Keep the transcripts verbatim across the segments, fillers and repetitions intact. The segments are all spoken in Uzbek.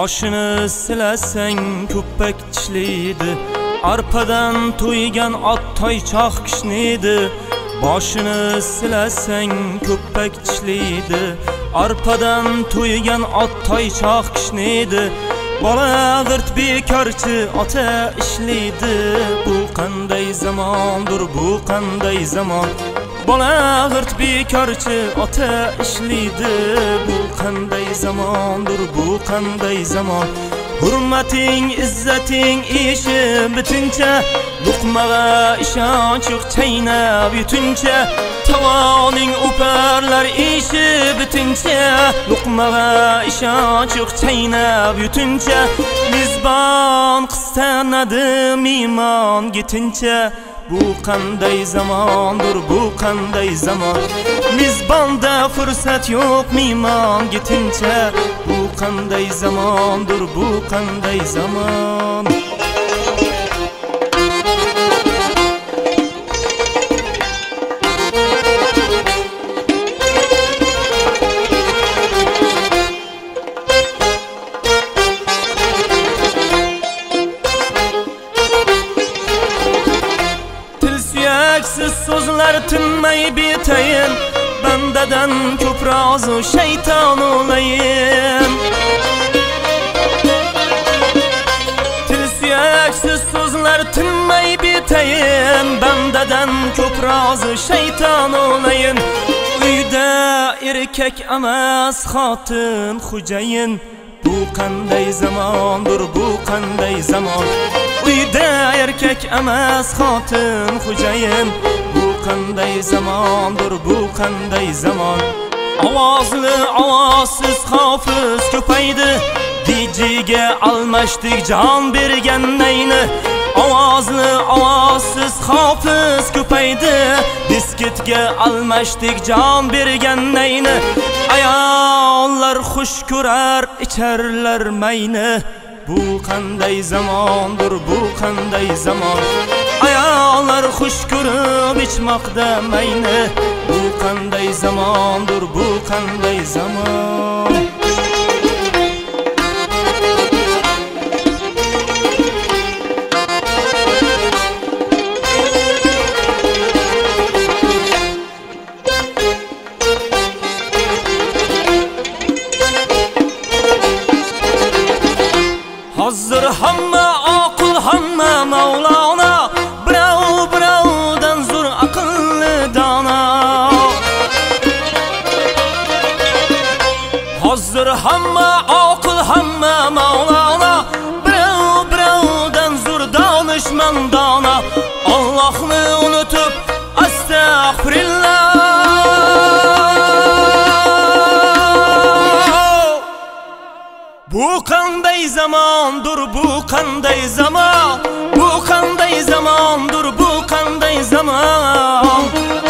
boshini silasang ko'ppak tishlaydi, arpadan to'ygan ot toychoq kishnaydi. Boshini silasang ko'ppak tishlaydi, arpadan to'ygan ot toychoq kishnaydi. Bola g'irt bekorchi ota ishlaydi, bu qanday zamondir, bu qanday zamon. Bola g'irt bekorchi ota ishlaydi, bu qanday zamondir, bu qanday zamon. Hurmating, izzating ishi bitincha, luqmaga ishonch yo'q chaynab yutuncha. Tavoning uparlar ishi bitincha, luqmaga ishonch yo'q chaynab yutuncha. Mizbon qistanadi mimon gitincha, bu qanday zamondir, bu qanday zamon. Mizbonda fursat yo'q mimon gitincha, bu qanday zamondir, bu qanday zamon. Siz so'zlar tinmay betayin, bandadan ko'proq shayton o'layin. Til suyaksiz so'zlar tinmay betayin, bandadan ko'proq shayton o'layin. Uyda erkak emas xotin xo'jayin, bu qanday zamondir, bu qanday zamon. Uyda erkak emas xotin xo'jayin, bu qanday zamondir, bu qanday zamon. Ovozli ovozsiz hofiz ko'paydi, dijiga almashdik jon bergan nayni. Ovozli ovozsiz hofiz ko'paydi, disketga almashdik jon bergan nayni. Ayollar xush ko'rar, icharlar mayni, bu qanday zamondir, bu qanday zamon. Ayollar xush ko'rib ichmoqda mayni, bu qanday zamondir, bu qanday zamon. Hozir hamma oqil, hamma Mavlona, birov birovdan zo'r aqlli dono. Hozir hamma oqil, hamma Mavlona, birov birovdan zo'r donishmand dono. Allohni unutib astag'firullah, bu qanday zamondir, bu qanday zamon. Bu qanday zamondir, bu qanday zamon.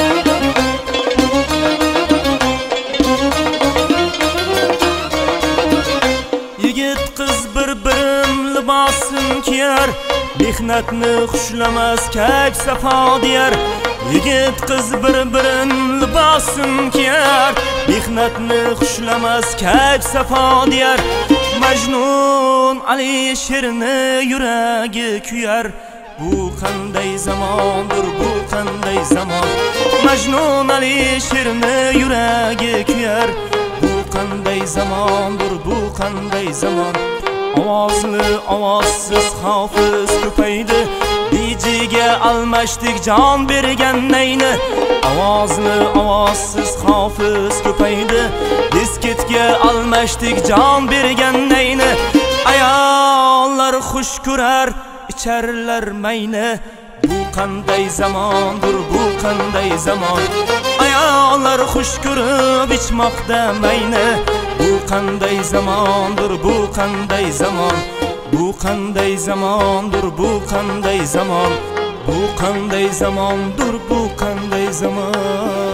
Yigit qiz bir-birin libosin kiyar, mehnatni xushlamas kayf safo diyar. Yigit qiz bir-birin libosin kiyar, mehnatni xushlamas kayf safo diyar. Majnun Alisherni yuragi kuyar, bu qanday zamondir, bu qanday zamon. Majnun Alisherni yuragi kuyar, bu qanday zamondir, bu qanday zamon. Ovozli ovozsiz hofiz ko'paydi, dijiga almashdik jon bergan nayni. Ovozli ovozsiz hofiz ko'paydi, disketga almashdik jon bergan nayni. Ayollar xush ko'rar, icharlar mayni, bu qanday zamondir, bu qanday zamon. Ayollar xush ko'rib ichmoqda mayni, bu qanday zamondir, bu qanday zamon. Bu qanday zamondir, bu qanday zamon. Bu qanday zamondir, bu qanday zamon.